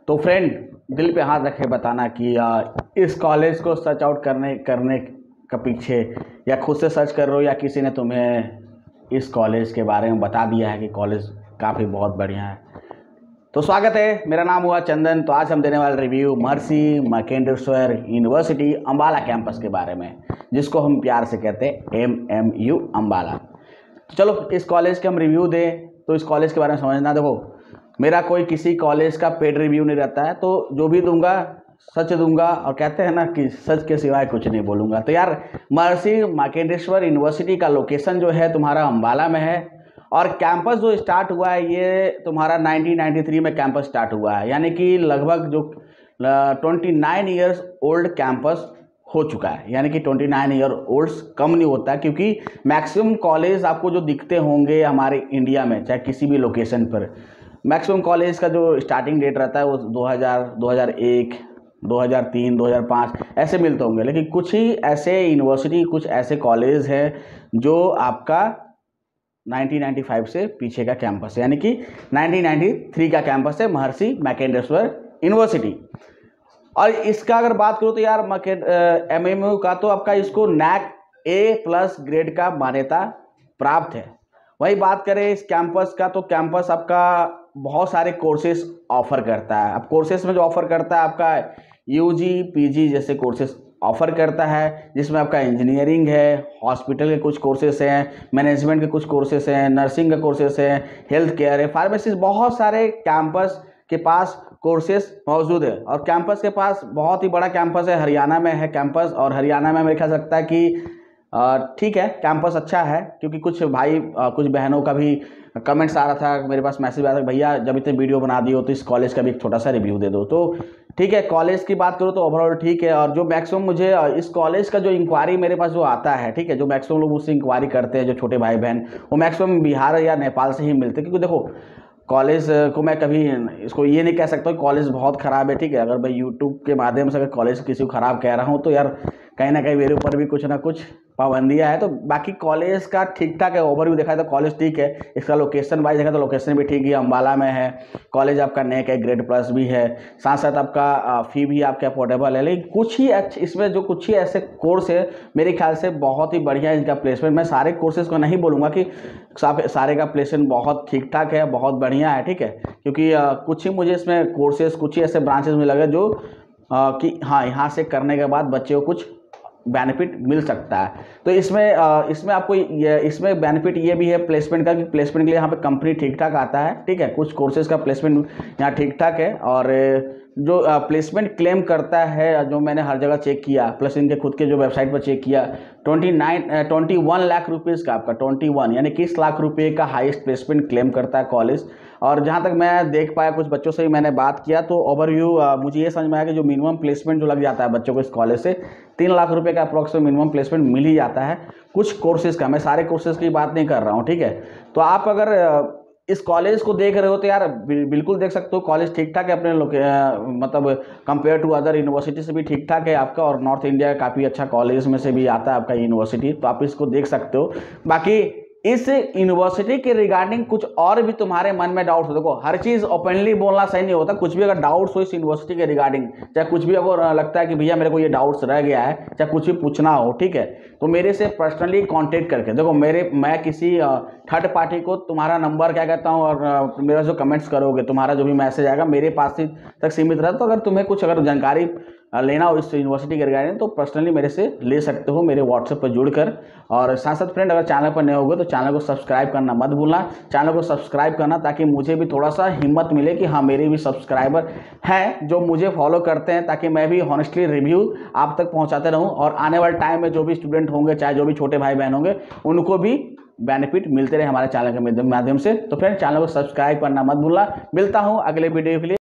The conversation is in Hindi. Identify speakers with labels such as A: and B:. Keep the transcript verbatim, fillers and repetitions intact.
A: तो फ्रेंड, दिल पे हाथ रखे बताना कि आ, इस कॉलेज को सर्च आउट करने करने का पीछे या खुद से सर्च कर रहे हो या किसी ने तुम्हें इस कॉलेज के बारे में बता दिया है कि कॉलेज काफ़ी बहुत बढ़िया है। तो स्वागत है, मेरा नाम हुआ चंदन। तो आज हम देने वाले रिव्यू महर्षि मैकेंडरश्वर यूनिवर्सिटी अम्बाला कैंपस के बारे में, जिसको हम प्यार से कहते हैं एम एम यू अम्बाला। तो चलो इस कॉलेज के हम रिव्यू दें। तो इस कॉलेज के बारे में समझना, देखो मेरा कोई किसी कॉलेज का पेड रिव्यू नहीं रहता है, तो जो भी दूंगा सच दूंगा, और कहते हैं ना कि सच के सिवाय कुछ नहीं बोलूँगा। तो यार, महर्षि मैकेंडरश्वर यूनिवर्सिटी का लोकेशन जो है तुम्हारा अम्बाला में है, और कैंपस जो स्टार्ट हुआ है ये तुम्हारा नाइनटीन नाइंटी थ्री में कैंपस स्टार्ट हुआ है, यानी कि लगभग जो twenty nine years old campus हो चुका है। यानी कि ट्वेंटी नाइन ईयर ओल्ड्स कम नहीं होता है, क्योंकि मैक्सिमम कॉलेज आपको जो दिखते होंगे हमारे इंडिया में, चाहे किसी भी लोकेशन पर, मैक्सिमम कॉलेज का जो स्टार्टिंग डेट रहता है वो दो हज़ार, दो हज़ार एक, दो हज़ार तीन, दो हज़ार पाँच ऐसे मिलते होंगे। लेकिन कुछ ही ऐसे यूनिवर्सिटी, कुछ ऐसे कॉलेज हैं जो आपका नाइनटीन नाइंटी फाइव से पीछे का कैंपस है, यानी कि नाइनटीन नाइंटी थ्री का कैंपस है महर्षि मैकेंडरश्वर यूनिवर्सिटी। और इसका अगर बात करूँ तो यार एम एम यू का तो आपका इसको नैक ए प्लस ग्रेड का मान्यता प्राप्त है। वही बात करें इस कैंपस का, तो कैंपस आपका बहुत सारे कोर्सेज ऑफर करता है। अब कोर्सेज में जो ऑफर करता है आपका यूजी पीजी जैसे कोर्सेज ऑफर करता है, जिसमें आपका इंजीनियरिंग है, हॉस्पिटल के कुछ कोर्सेज हैं, मैनेजमेंट के कुछ कोर्सेज हैं, नर्सिंग के कोर्सेज हैं, हेल्थ केयर है, फार्मेसी, बहुत सारे कैंपस के पास कोर्सेज मौजूद है। और कैंपस के पास बहुत ही बड़ा कैंपस है, हरियाणा में है कैंपस। और हरियाणा में मेरे ख्याल सकता है कि ठीक है, कैंपस अच्छा है, क्योंकि कुछ भाई कुछ बहनों का भी कमेंट्स आ रहा था, मेरे पास मैसेज आया था, भैया जब इतने वीडियो बना दी हो तो इस कॉलेज का भी एक छोटा सा रिव्यू दे दो। तो ठीक है, कॉलेज की बात करूँ तो ओवरऑल ठीक है। और जो मैक्सिमम मुझे इस कॉलेज का जो इंक्वायरी मेरे पास जो आता है, ठीक है, जो मैक्सिमम लोग उससे इंक्वायरी करते हैं, जो छोटे भाई बहन, वो मैक्सिमम बिहार या नेपाल से ही मिलते हैं। क्योंकि देखो कॉलेज को मैं कभी इसको ये नहीं कह सकता कि कॉलेज बहुत ख़राब है, ठीक है। अगर मैं यूट्यूब के माध्यम से अगर कॉलेज किसी को ख़राब कह रहा हूँ तो यार कहीं ना कहीं मेरे ऊपर भी कुछ ना कुछ पाबंदियाँ है। तो बाकी कॉलेज का ठीक ठाक है, ओवरव्यू देखा है तो कॉलेज ठीक है। इसका लोकेशन वाइज देखा तो लोकेशन भी ठीक है, अम्बाला में है। कॉलेज आपका नेक है, ग्रेड प्लस भी है, साथ साथ आपका फ़ी भी आपका अफोर्डेबल है। लेकिन कुछ ही अच्छे इसमें जो कुछ ही ऐसे कोर्स है मेरे ख्याल से बहुत ही बढ़िया है इनका प्लेसमेंट। मैं सारे कोर्सेज़ को नहीं बोलूँगा कि सारे का प्लेसमेंट बहुत ठीक ठाक है, बहुत बढ़िया है, ठीक है, क्योंकि कुछ ही मुझे इसमें कोर्सेज, कुछ ही ऐसे ब्रांचेस में लगे जो कि हाँ यहाँ से करने के बाद बच्चे को कुछ बेनिफिट मिल सकता है। तो इसमें इसमें आपको ये इसमें बेनिफिट ये भी है प्लेसमेंट का, कि प्लेसमेंट के लिए यहाँ पे कंपनी ठीक ठाक आता है, ठीक है। कुछ कोर्सेज का प्लेसमेंट यहाँ ठीक ठाक है। और जो प्लेसमेंट क्लेम करता है, जो मैंने हर जगह चेक किया, प्लस इनके खुद के जो वेबसाइट पर चेक किया, twenty nine twenty one lakh rupees का आपका ट्वेंटी वन यानी इक्कीस लाख रुपए का हाईएस्ट प्लेसमेंट क्लेम करता है कॉलेज। और जहाँ तक मैं देख पाया, कुछ बच्चों से ही मैंने बात किया, तो ओवरव्यू मुझे ये समझ में आया कि जो मिनिमम प्लेसमेंट जो लग जाता है बच्चों को इस कॉलेज से, तीन लाख रुपए का अप्रॉक्सिमेट मिनिमम प्लेसमेंट मिल ही जाता है कुछ कोर्सेज का। मैं सारे कोर्सेज की बात नहीं कर रहा हूँ, ठीक है। तो आप अगर इस कॉलेज को देख रहे हो तो यार बिल्कुल देख सकते हो, कॉलेज ठीक ठाक है अपने लोग, मतलब कंपेयर टू अदर यूनिवर्सिटी से भी ठीक ठाक है आपका। और नॉर्थ इंडिया का काफ़ी अच्छा कॉलेज में से भी आता है आपका यूनिवर्सिटी, तो आप इसको देख सकते हो। बाकी इस यूनिवर्सिटी के रिगार्डिंग कुछ और भी तुम्हारे मन में डाउट्स हो, देखो हर चीज़ ओपनली बोलना सही नहीं होता। कुछ भी अगर डाउट्स हो इस यूनिवर्सिटी के रिगार्डिंग, चाहे कुछ भी अगर लगता है कि भैया मेरे को ये डाउट्स रह गया है, चाहे कुछ भी पूछना हो, ठीक है, तो मेरे से पर्सनली कांटेक्ट करके, देखो मेरे मैं किसी थर्ड पार्टी को तुम्हारा नंबर क्या कहता हूँ, और मेरा जो कमेंट्स करोगे, तुम्हारा जो भी मैसेज आएगा मेरे पास ही तक सीमित रहता। तो अगर तुम्हें कुछ अगर जानकारी लेना हो इस यूनिवर्सिटी के रिगार्डिंग तो पर्सनली मेरे से ले सकते हो, मेरे व्हाट्सएप पर जुड़कर। और साथ साथ फ्रेंड, अगर चैनल पर नए होगे तो चैनल को सब्सक्राइब करना मत भूलना, चैनल को सब्सक्राइब करना, ताकि मुझे भी थोड़ा सा हिम्मत मिले कि हाँ मेरे भी सब्सक्राइबर हैं जो मुझे फॉलो करते हैं, ताकि मैं भी हॉनेस्टली रिव्यू आप तक पहुँचाते रहूँ। और आने वाले टाइम में जो भी स्टूडेंट होंगे, चाहे जो भी छोटे भाई बहन होंगे, उनको भी बेनिफिट मिलते रहे हमारे चैनल के माध्यम से। तो फ्रेंड, चैनल को सब्सक्राइब करना मत भूलना। मिलता हूँ अगले वीडियो के लिए।